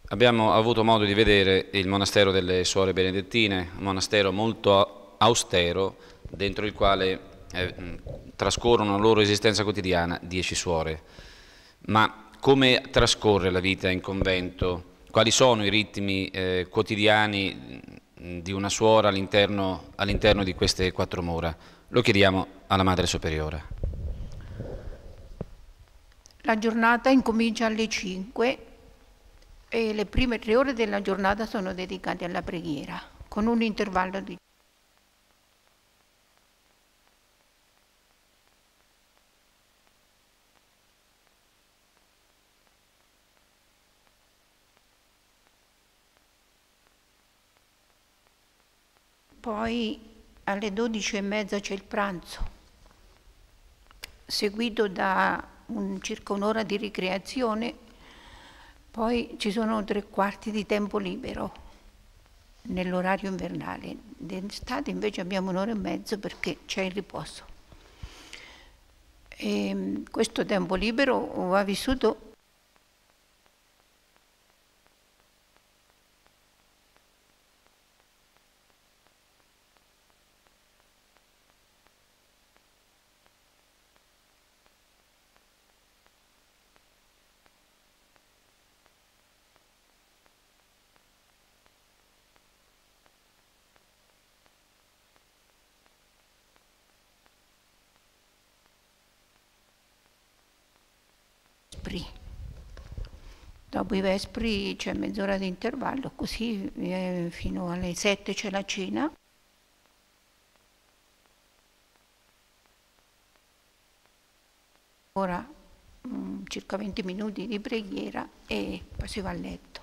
Abbiamo avuto modo di vedere il monastero delle Suore Benedettine, un monastero molto austero, dentro il quale trascorrono la loro esistenza quotidiana 10 suore. Ma come trascorre la vita in convento? Quali sono i ritmi quotidiani di una suora all'interno di queste 4 mura? Lo chiediamo alla Madre Superiora. La giornata incomincia alle 5 e le prime 3 ore della giornata sono dedicate alla preghiera, con un intervallo di... Poi alle 12:30 c'è il pranzo, seguito da circa un'ora di ricreazione. Poi ci sono 3/4 di tempo libero nell'orario invernale. D'estate invece abbiamo 1 ora e mezzo perché c'è il riposo. E questo tempo libero va vissuto dopo i vespri c'è mezz'ora di intervallo, così fino alle 7 c'è la cena. Ora circa 20 minuti di preghiera e poi si va a letto.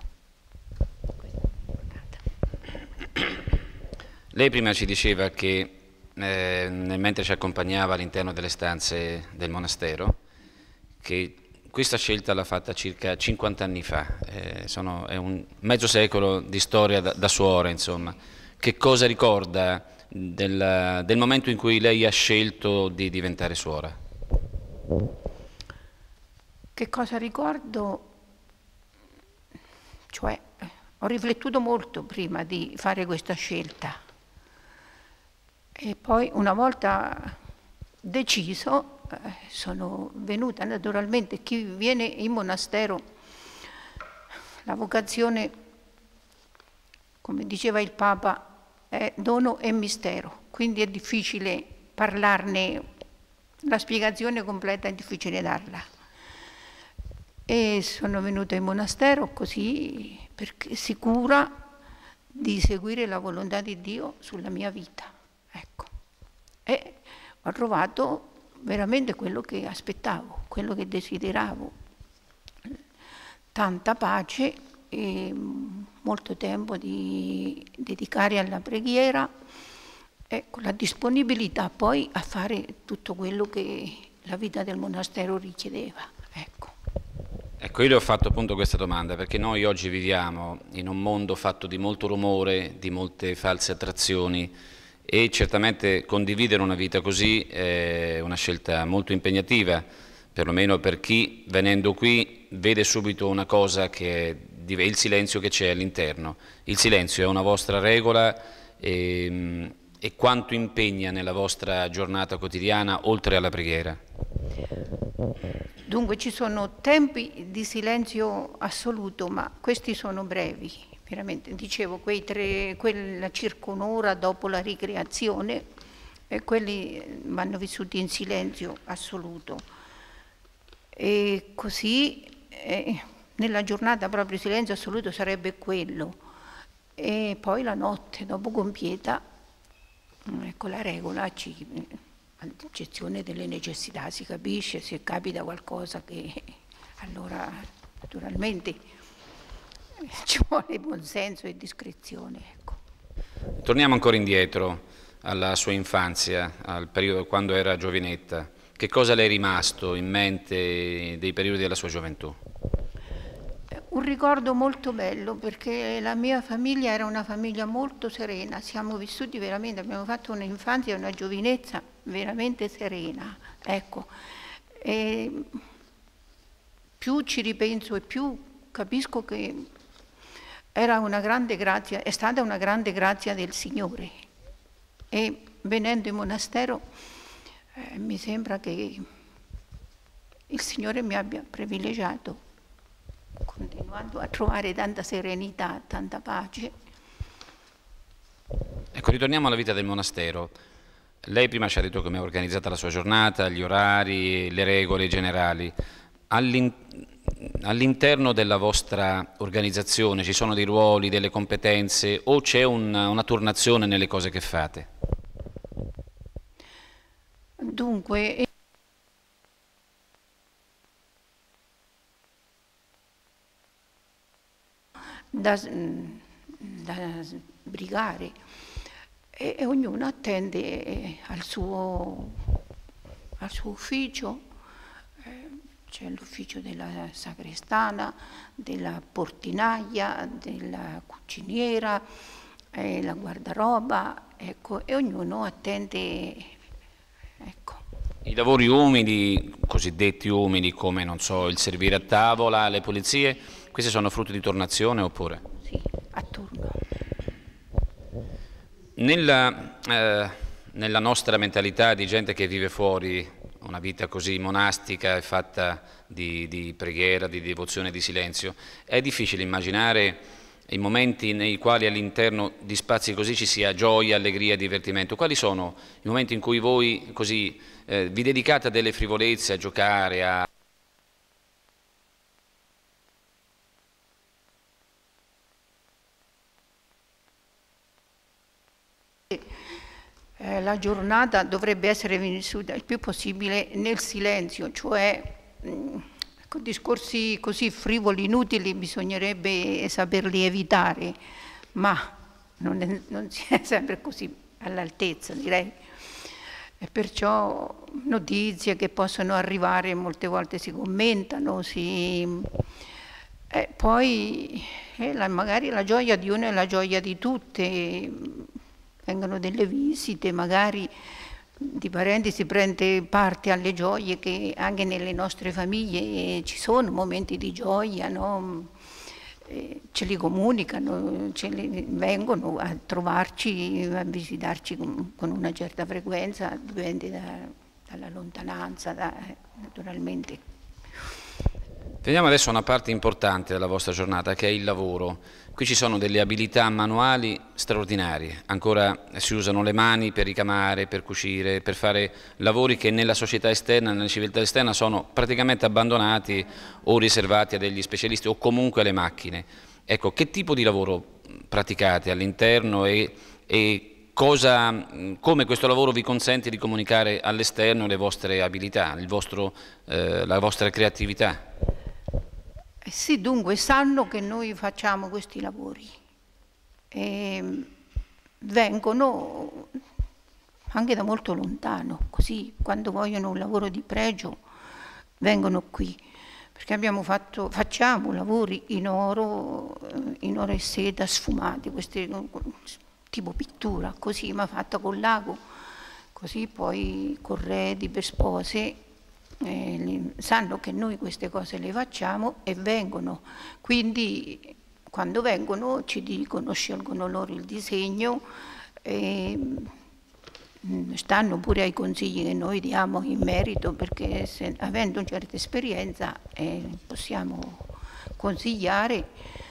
Lei prima ci diceva che mentre ci accompagnava all'interno delle stanze del monastero, che questa scelta l'ha fatta circa 50 anni fa, è un mezzo secolo di storia da suora, insomma. Che cosa ricorda del momento in cui lei ha scelto di diventare suora? Che cosa ricordo? Cioè, ho riflettuto molto prima di fare questa scelta e poi una volta deciso sono venuta. Naturalmente chi viene in monastero, la vocazione, come diceva il Papa, è dono e mistero, quindi è difficile parlarne, la spiegazione completa è difficile darla. E sono venuta in monastero così perché sicura di seguire la volontà di Dio sulla mia vita, ecco. E ho trovato veramente quello che aspettavo, quello che desideravo, tanta pace e molto tempo di dedicare alla preghiera e con la disponibilità poi a fare tutto quello che la vita del monastero richiedeva, ecco. Ecco, io le ho fatto appunto questa domanda perché noi oggi viviamo in un mondo fatto di molto rumore, di molte false attrazioni e certamente condividere una vita così è una scelta molto impegnativa, perlomeno per chi venendo qui vede subito una cosa che è il silenzio che c'è all'interno. Il silenzio è una vostra regola e quanto impegna nella vostra giornata quotidiana oltre alla preghiera? Dunque ci sono tempi di silenzio assoluto, ma questi sono brevi, veramente. Dicevo, quella circa un'ora dopo la ricreazione, quelli vanno vissuti in silenzio assoluto. E così nella giornata proprio il silenzio assoluto sarebbe quello. E poi la notte, dopo compieta, ecco la regola all'eccezione delle necessità, si capisce, se capita qualcosa che allora naturalmente ci vuole buonsenso e discrezione. Ecco. Torniamo ancora indietro alla sua infanzia, al periodo quando era giovinetta. Che cosa le è rimasto in mente dei periodi della sua gioventù? Un ricordo molto bello perché la mia famiglia era una famiglia molto serena, siamo vissuti veramente, abbiamo fatto un'infanzia e una giovinezza veramente serena, ecco. E più ci ripenso e più capisco che era una grande grazia, è stata una grande grazia del Signore. E venendo in monastero mi sembra che il Signore mi abbia privilegiato, continuando a trovare tanta serenità, tanta pace. Ecco, ritorniamo alla vita del monastero. Lei prima ci ha detto come è organizzata la sua giornata, gli orari, le regole generali. All'interno della vostra organizzazione ci sono dei ruoli, delle competenze o c'è una turnazione nelle cose che fate? Dunque, da sbrigare e ognuno attende al suo ufficio. C'è l'ufficio della sacrestana, della portinaia, della cuciniera, la guardaroba, ecco, e ognuno attende, ecco. I lavori umili, cosiddetti umili, come non so, il servire a tavola, le pulizie, questi sono frutto di turnazione oppure? Sì, a turno. Nella nostra mentalità di gente che vive fuori una vita così monastica e fatta di preghiera, di devozione, di silenzio, è difficile immaginare i momenti nei quali all'interno di spazi così ci sia gioia, allegria, divertimento. Quali sono i momenti in cui voi così vi dedicate a delle frivolezze, a giocare, a... La giornata dovrebbe essere vissuta il più possibile nel silenzio, cioè con discorsi così frivoli, inutili, bisognerebbe saperli evitare, ma non si è sempre così all'altezza, direi. E perciò notizie che possono arrivare molte volte si commentano, poi magari la gioia di uno è la gioia di tutte. Vengono delle visite, magari di parenti, si prende parte alle gioie che anche nelle nostre famiglie ci sono momenti di gioia, no? Ce li comunicano, vengono a trovarci, a visitarci con una certa frequenza, dipende dalla lontananza, naturalmente. Veniamo adesso a una parte importante della vostra giornata, che è il lavoro. Qui ci sono delle abilità manuali straordinarie, ancora si usano le mani per ricamare, per cucire, per fare lavori che nella società esterna, nella civiltà esterna sono praticamente abbandonati o riservati a degli specialisti o comunque alle macchine. Ecco, che tipo di lavoro praticate all'interno e come questo lavoro vi consente di comunicare all'esterno le vostre abilità, la vostra creatività? Sì, dunque sanno che noi facciamo questi lavori e vengono anche da molto lontano, così quando vogliono un lavoro di pregio vengono qui, perché facciamo lavori in oro e seta sfumati, questi, tipo pittura, così, ma fatta con l'ago, così poi corredi per spose. Sanno che noi queste cose le facciamo e vengono, quindi quando vengono ci dicono, scelgono loro il disegno e stanno pure ai consigli che noi diamo in merito, perché avendo una certa esperienza possiamo consigliare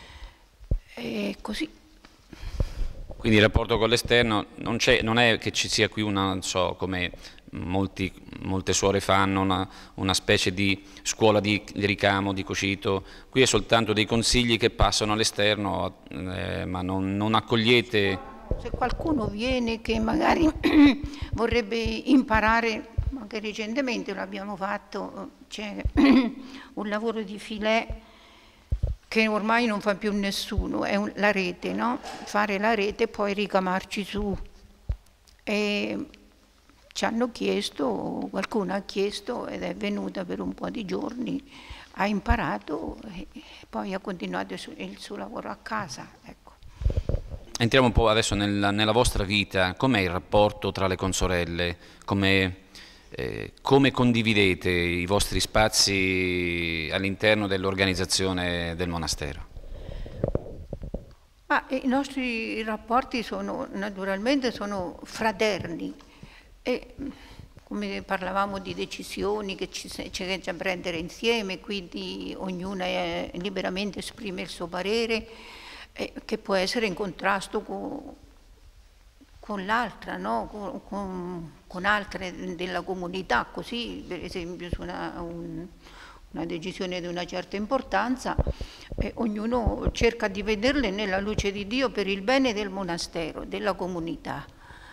e così. Quindi il rapporto con l'esterno non è che ci sia qui una, non so, come molte suore fanno, una specie di scuola di ricamo, di cucito. Qui è soltanto dei consigli che passano all'esterno, ma non accogliete. Se qualcuno viene che magari vorrebbe imparare, anche recentemente l'abbiamo fatto, c'è un lavoro di filet che ormai non fa più nessuno, è la rete, no? Fare la rete e poi ricamarci su. E ci hanno chiesto, qualcuno ha chiesto ed è venuta per un po' di giorni, ha imparato e poi ha continuato il suo lavoro a casa. Ecco. Entriamo un po' adesso nella vostra vita, com'è il rapporto tra le consorelle, come condividete i vostri spazi all'interno dell'organizzazione del monastero? I nostri rapporti naturalmente sono fraterni e come parlavamo di decisioni che c'è da prendere insieme, quindi ognuno liberamente esprime il suo parere, che può essere in contrasto con l'altra, no? con altre della comunità, così per esempio su una decisione di una certa importanza, ognuno cerca di vederle nella luce di Dio per il bene del monastero, della comunità.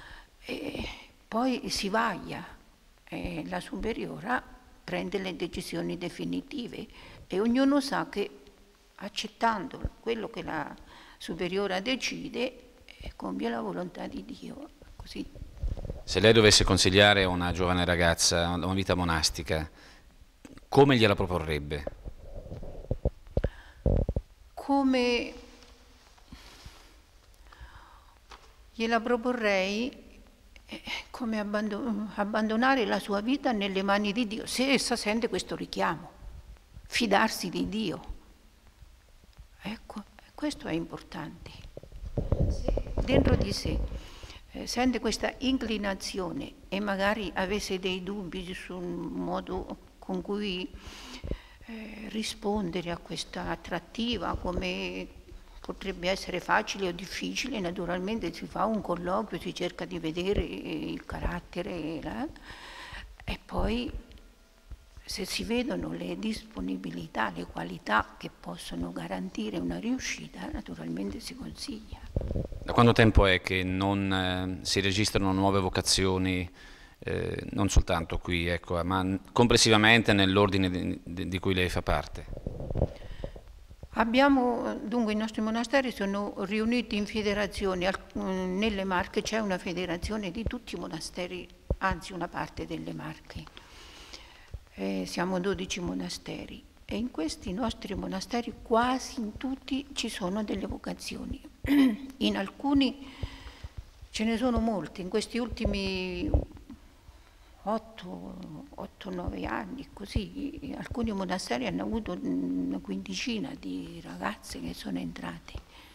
Poi si vaglia, la superiora prende le decisioni definitive e ognuno sa che accettando quello che la superiora decide compie la volontà di Dio. Così. Se lei dovesse consigliare a una giovane ragazza una vita monastica, come gliela proporrebbe? Come gliela proporrei come abbandonare la sua vita nelle mani di Dio, se essa sente questo richiamo, fidarsi di Dio. Ecco, questo è importante. Se dentro di sé sente questa inclinazione e magari avesse dei dubbi sul modo con cui rispondere a questa attrattiva, come potrebbe essere facile o difficile, naturalmente si fa un colloquio, si cerca di vedere il carattere e poi se si vedono le disponibilità, le qualità che possono garantire una riuscita, naturalmente si consiglia. Da quanto tempo è che non si registrano nuove vocazioni, non soltanto qui, ecco, ma complessivamente nell'ordine di cui lei fa parte? Dunque i nostri monasteri sono riuniti in federazioni, nelle Marche c'è una federazione di tutti i monasteri, anzi una parte delle Marche. Siamo 12 monasteri e in questi nostri monasteri quasi in tutti ci sono delle vocazioni. In alcuni ce ne sono molte, in questi ultimi 8-9 anni, così alcuni monasteri hanno avuto una quindicina di ragazze che sono entrate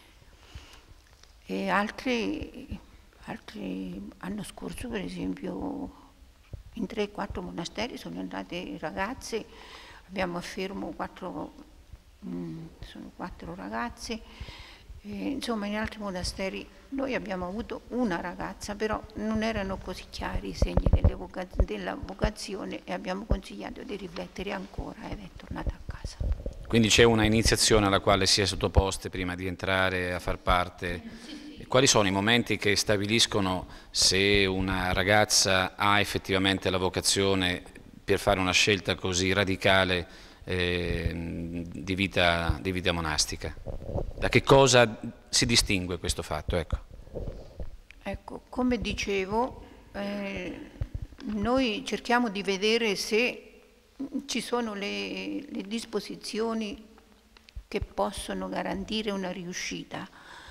e altri l'anno scorso per esempio in 3-4 monasteri sono entrate ragazze, abbiamo a Fermo 4 ragazze. Insomma, in altri monasteri noi abbiamo avuto una ragazza, però non erano così chiari i segni della vocazione e abbiamo consigliato di riflettere ancora ed è tornata a casa. Quindi c'è una iniziazione alla quale si è sottoposte prima di entrare a far parte? Sì. Quali sono i momenti che stabiliscono se una ragazza ha effettivamente la vocazione per fare una scelta così radicale di vita monastica? Da che cosa si distingue questo fatto? Ecco, come dicevo, noi cerchiamo di vedere se ci sono le disposizioni che possono garantire una riuscita.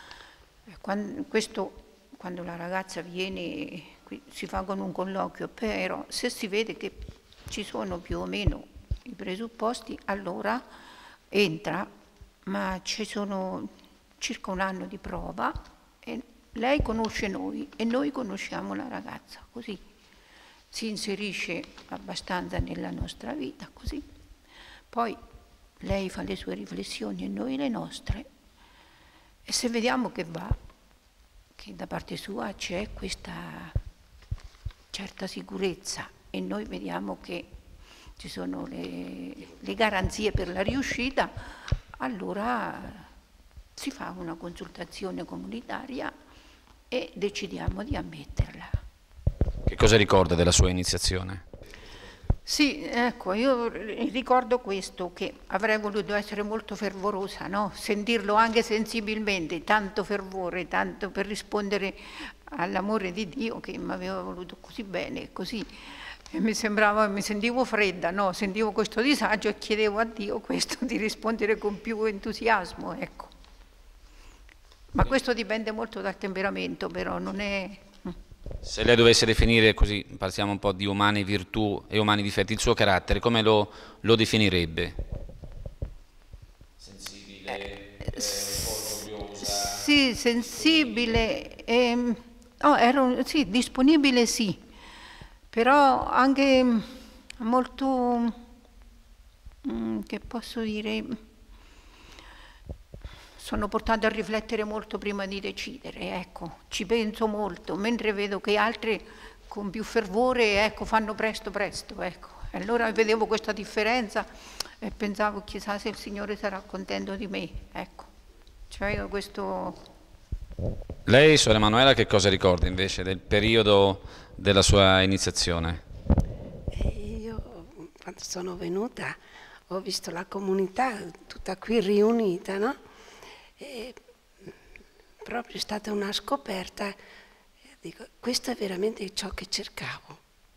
Quando la ragazza viene, si fa con un colloquio, però se si vede che ci sono più o meno i presupposti, allora entra, ma ci sono circa un anno di prova e lei conosce noi e noi conosciamo la ragazza, così si inserisce abbastanza nella nostra vita, così. Poi lei fa le sue riflessioni e noi le nostre e se vediamo che va, che da parte sua c'è questa certa sicurezza e noi vediamo che ci sono le garanzie per la riuscita, allora si fa una consultazione comunitaria e decidiamo di ammetterla. Che cosa ricorda della sua iniziazione? Sì, ecco, io ricordo questo, che avrei voluto essere molto fervorosa, no? Sentirlo anche sensibilmente, tanto fervore, tanto per rispondere all'amore di Dio che mi aveva voluto così bene, così. E mi sentivo fredda, no? Sentivo questo disagio e chiedevo a Dio questo, di rispondere con più entusiasmo, ecco. Ma questo dipende molto dal temperamento, però non è... Se lei dovesse definire, così parliamo un po' di umane virtù e umani difetti, il suo carattere, come lo definirebbe? Sensibile, un po' orgogliosa? Sì, sensibile, no, ero sì, disponibile sì, però anche molto, che posso dire, sono portata a riflettere molto prima di decidere, ecco, ci penso molto, mentre vedo che altri con più fervore, ecco, fanno presto presto, ecco. E allora vedevo questa differenza e pensavo chissà se il Signore sarà contento di me, ecco. Cioè questo... Lei, Suor Emanuela, che cosa ricorda invece del periodo della sua iniziazione? Io quando sono venuta ho visto la comunità tutta qui riunita, no? E proprio è stata una scoperta, dico, questo è veramente ciò che cercavo.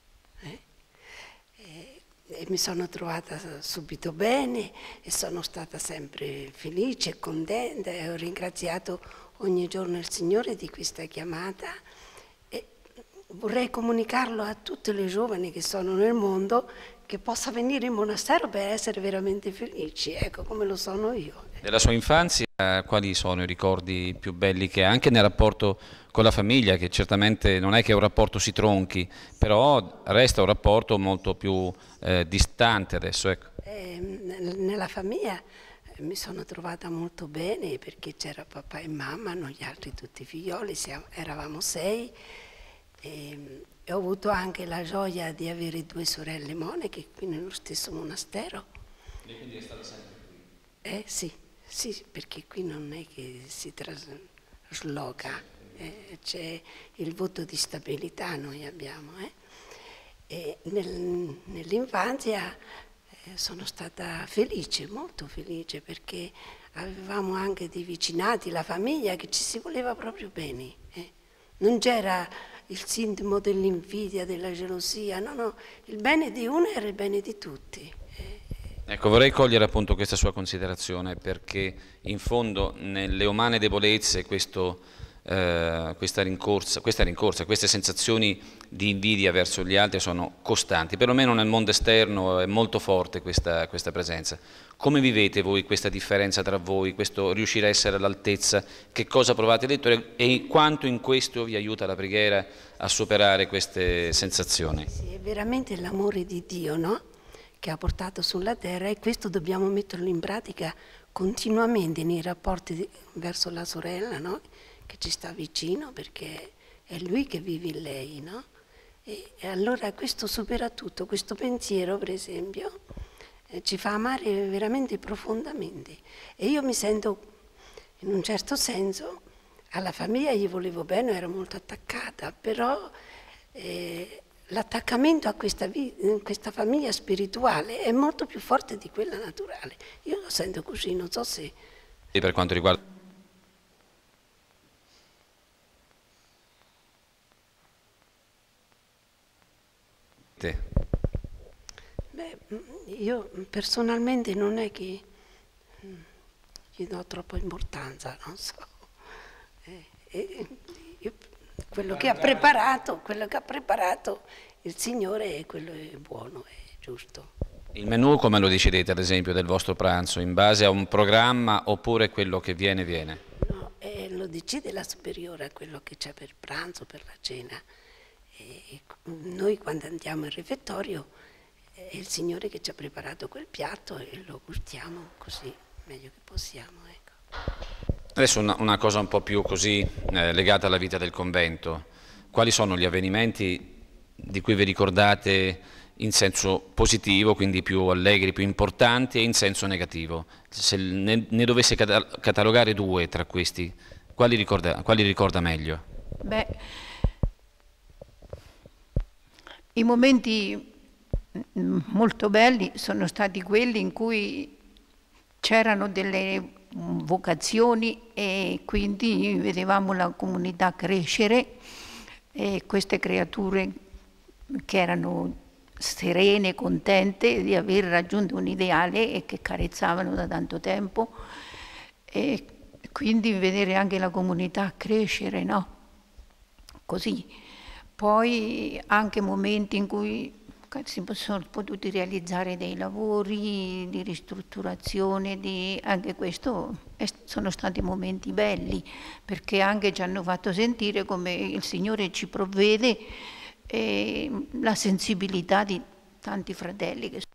E mi sono trovata subito bene e sono stata sempre felice e contenta e ho ringraziato ogni giorno il Signore di questa chiamata e vorrei comunicarlo a tutte le giovani che sono nel mondo che possa venire in monastero per essere veramente felici, ecco come lo sono io. Della sua infanzia, quali sono i ricordi più belli che ha, anche nel rapporto con la famiglia, che certamente non è che un rapporto si tronchi, però resta un rapporto molto più distante adesso, ecco. Nella famiglia mi sono trovata molto bene perché c'era papà e mamma, noi altri tutti i figlioli, eravamo 6 e ho avuto anche la gioia di avere 2 sorelle monache qui nello stesso monastero. E quindi è stata sempre qui? Sì, perché qui non è che si trasloca, c'è il voto di stabilità noi abbiamo. E nell'infanzia sono stata felice, molto felice, perché avevamo anche dei vicinati, la famiglia, che ci si voleva proprio bene. Non c'era il sintomo dell'invidia, della gelosia, no, il bene di uno era il bene di tutti. Ecco, vorrei cogliere appunto questa sua considerazione perché in fondo nelle umane debolezze questa rincorsa, queste sensazioni di invidia verso gli altri sono costanti, perlomeno nel mondo esterno è molto forte questa presenza. Come vivete voi questa differenza tra voi, questo riuscire a essere all'altezza, che cosa provate dentro e quanto in questo vi aiuta la preghiera a superare queste sensazioni? Sì, è veramente l'amore di Dio, no? Che ha portato sulla terra e questo dobbiamo metterlo in pratica continuamente nei rapporti verso la sorella, no? Che ci sta vicino perché è lui che vive in lei, no? E allora questo supera tutto, questo pensiero per esempio ci fa amare veramente profondamente e io mi sento in un certo senso alla famiglia gli volevo bene, ero molto attaccata, però l'attaccamento a questa famiglia spirituale è molto più forte di quella naturale. Io lo sento così, non so se... E per quanto riguarda... te? Beh, io personalmente non è che gli do troppa importanza, non so. Quello che ha preparato il Signore è quello è buono, è giusto. Il menù come lo decidete ad esempio del vostro pranzo? In base a un programma oppure quello che viene viene? No, lo decide la superiore quello che c'è per pranzo, per la cena. E noi quando andiamo al refettorio è il Signore che ci ha preparato quel piatto e lo gustiamo così, meglio che possiamo. Ecco. Adesso una cosa un po' più così legata alla vita del convento. Quali sono gli avvenimenti di cui vi ricordate in senso positivo, quindi più allegri, più importanti, e in senso negativo? Se ne dovesse catalogare 2 tra questi, quali ricorda meglio? Beh, i momenti molto belli sono stati quelli in cui c'erano delle vocazioni e quindi vedevamo la comunità crescere e queste creature che erano serene, contente di aver raggiunto un ideale e che carezzavano da tanto tempo e quindi vedere anche la comunità crescere, no? Così. Poi anche momenti in cui si sono potuti realizzare dei lavori di ristrutturazione, anche questo sono stati momenti belli, perché anche ci hanno fatto sentire come il Signore ci provvede e la sensibilità di tanti fratelli che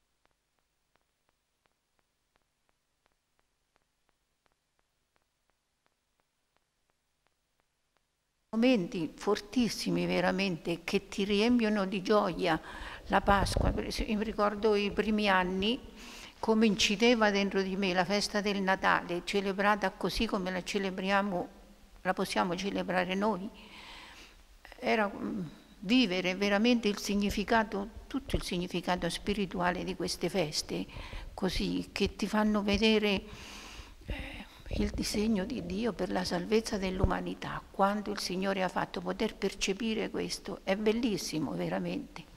momenti fortissimi veramente che ti riempiono di gioia. La Pasqua, per esempio, mi ricordo i primi anni come incideva dentro di me la festa del Natale, celebrata così come la celebriamo, la possiamo celebrare noi. Era vivere veramente il significato, tutto il significato spirituale di queste feste, così che ti fanno vedere il disegno di Dio per la salvezza dell'umanità, quando il Signore ha fatto poter percepire questo, è bellissimo veramente.